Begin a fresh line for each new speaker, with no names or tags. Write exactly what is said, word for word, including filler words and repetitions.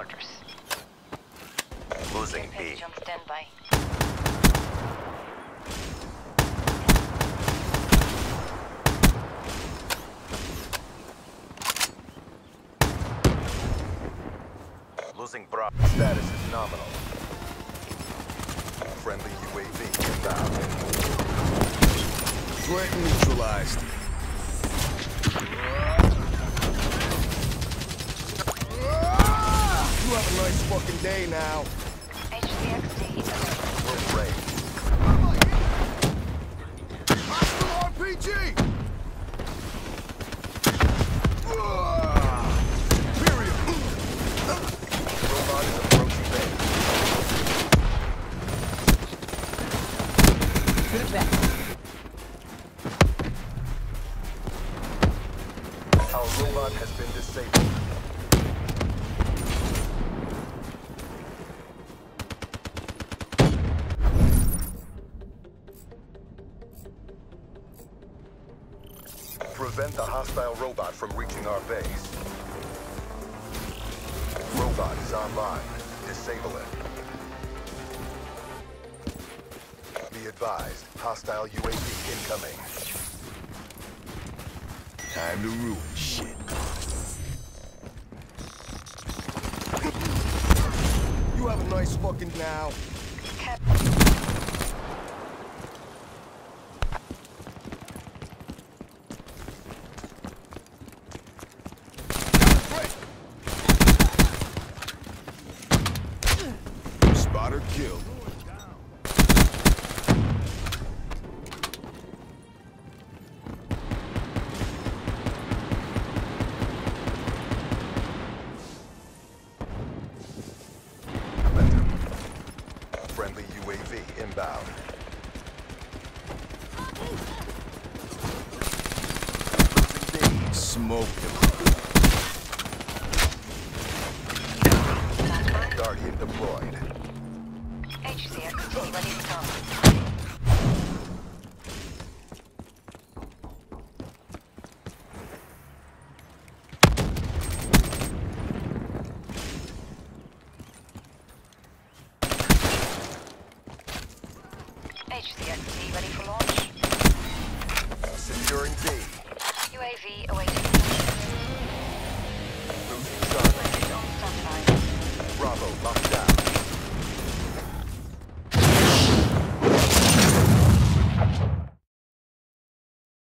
orders.
Losing B.
Passage on standby.
Losing Bravo. Status is nominal. Friendly U A V inbound.
Threat neutralized. You have a nice fucking day now.
H C X D available.
We're ready.
Hostile R P G! Period.
Robot is approaching base.
Put it back.
Our robot has been disabled. Prevent the hostile robot from reaching our base. Robot is online. Disable it. Be advised, hostile U A V incoming.
Time to ruin shit. You have a nice fucking now.
Cap
Spotter killed.
Friendly U A V inbound. Losing B.
Smoke him.
Guardian deployed.
H C X D ready to go.